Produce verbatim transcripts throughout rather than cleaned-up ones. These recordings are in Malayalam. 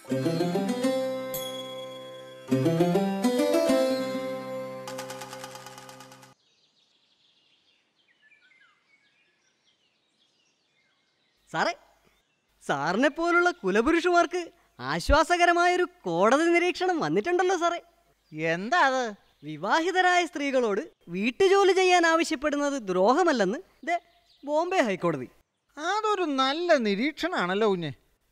സാറേ, സാറിനെ പോലുള്ള കുലപുരുഷന്മാർക്ക് ആശ്വാസകരമായൊരു കോടതി നിരീക്ഷണം വന്നിട്ടുണ്ടല്ലോ സാറേ. എന്താ അത്? വിവാഹിതരായ സ്ത്രീകളോട് വീട്ടുജോലി ചെയ്യാൻ ആവശ്യപ്പെടുന്നത് ദ്രോഹമല്ലെന്ന് ദേ ബോംബെ ഹൈക്കോടതി. അതൊരു നല്ല നിരീക്ഷണമാണല്ലോ കുഞ്ഞെ.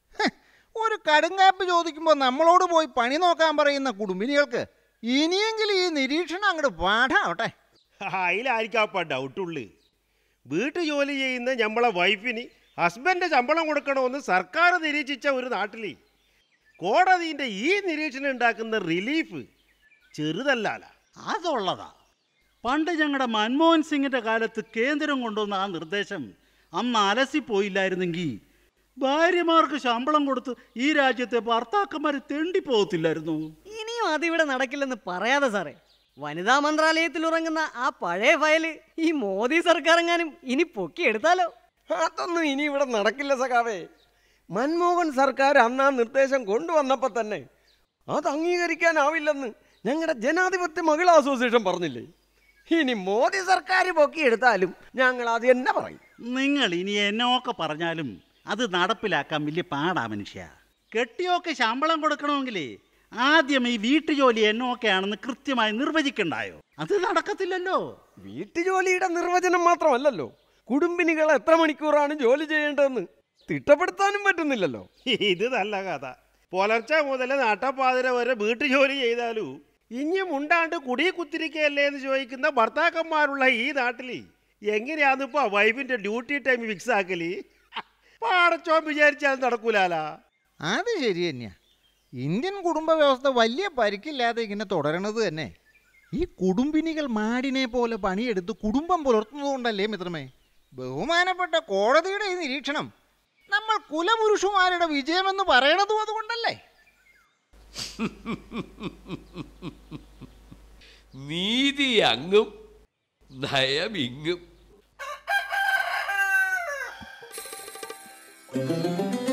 ഒരു കടുങ്കാപ്പി ചോദിക്കുമ്പോൾ നമ്മളോട് പോയി പണി നോക്കാൻ പറയുന്ന കുടുംബിനികൾക്ക് ഇനിയെങ്കിലും ഈ നിരീക്ഷണം അങ്ങോട്ട് പാഠാവട്ടെ. അതിലായിരിക്കാപ്പ ഡൗട്ടുള്ളു. വീട്ടു ജോലി ചെയ്യുന്ന നമ്മളെ വൈഫിന് ഹസ്ബൻഡ് ശമ്പളം കൊടുക്കണമെന്ന് സർക്കാർ നിരീക്ഷിച്ച ഒരു നാട്ടിൽ കോടതിൻ്റെ ഈ നിരീക്ഷണം ഉണ്ടാക്കുന്ന റിലീഫ് ചെറുതല്ല. അതുള്ളതാ. പണ്ട് ഞങ്ങളുടെ മൻമോഹൻ സിംഗിൻ്റെ കാലത്ത് കേന്ദ്രം കൊണ്ടുവന്ന ആ നിർദ്ദേശം അന്ന് അലസിപ്പോയില്ലായിരുന്നെങ്കിൽ ഭാര്യമാർക്ക് ശമ്പളം കൊടുത്ത് ഈ രാജ്യത്തെ ഭർത്താക്കന്മാർ തെണ്ടിപ്പോകത്തില്ലായിരുന്നു. ഇനിയും അതിവിടെ നടക്കില്ലെന്ന് പറയാതെ സാറേ. വനിതാ മന്ത്രാലയത്തിൽ ഉറങ്ങുന്ന ആ പഴയ ഫയല് ഈ മോദി സർക്കാർ എങ്ങാനും ഇനി പൊക്കിയെടുത്താലോ? അതൊന്നും ഇനി ഇവിടെ നടക്കില്ല സഖാവേ. മൻമോഹൻ സർക്കാർ അന്ന് ആ നിർദ്ദേശം കൊണ്ടുവന്നപ്പോൾ തന്നെ അത് അംഗീകരിക്കാനാവില്ലെന്ന് ഞങ്ങളുടെ ജനാധിപത്യ മഹിളാ അസോസിയേഷൻ പറഞ്ഞില്ലേ? ഇനി മോദി സർക്കാർ പൊക്കിയെടുത്താലും ഞങ്ങൾ അത് തന്നെ പറയും. നിങ്ങൾ ഇനി എന്നൊക്കെ പറഞ്ഞാലും അത് നടപ്പിലാക്കാൻ വലിയ പാടാ മനുഷ്യ. കെട്ടിയൊക്കെ ശമ്പളം കൊടുക്കണമെങ്കിലേ ആദ്യം ഈ വീട്ടുജോലി എന്നൊക്കെയാണെന്ന് കൃത്യമായി നിർവചിക്കണ്ടായോ? അത് നടക്കത്തില്ലല്ലോ. വീട്ടുജോലിയുടെ നിർവചനം മാത്രമല്ലല്ലോ, കുടുംബിനികൾ എത്ര മണിക്കൂറാണ് ജോലി ചെയ്യേണ്ടതെന്ന് തിട്ടപ്പെടുത്താനും പറ്റുന്നില്ലല്ലോ. ഇത് നല്ല കഥ. പുലർച്ചെ മുതൽ നട്ടപ്പാതിര വരെ വീട്ടു ജോലി ചെയ്താലും ഇനിയും ഉണ്ടാണ്ട് കുടി കുത്തിരിക്കയല്ലേ എന്ന് ചോദിക്കുന്ന ഭർത്താക്കന്മാരുള്ള ഈ നാട്ടിൽ എങ്ങനെയാന്നിപ്പോ വൈഫിന്റെ ഡ്യൂട്ടി ടൈം ഫിക്സ് ആക്കല്? പാടച്ചോ വിചാരിച്ചാൽ നടക്കൂലാലാ. അത് ശരി തന്നെയാ. ഇന്ത്യൻ കുടുംബ വ്യവസ്ഥ വലിയ പരിക്കില്ലാതെ ഇങ്ങനെ തുടരണത് തന്നെ ഈ കുടുംബിനികൾ മാടിനെ പോലെ പണിയെടുത്ത് കുടുംബം പുലർത്തുന്നതുകൊണ്ടല്ലേ മിത്രമേ? ബഹുമാനപ്പെട്ട കോടതിയുടെ ഈ നിരീക്ഷണം നമ്മൾ കുലപുരുഷന്മാരുടെ വിജയമെന്ന് പറയണതും അതുകൊണ്ടല്ലേ? നീതി അങ്ങും നയമിങ്ങും.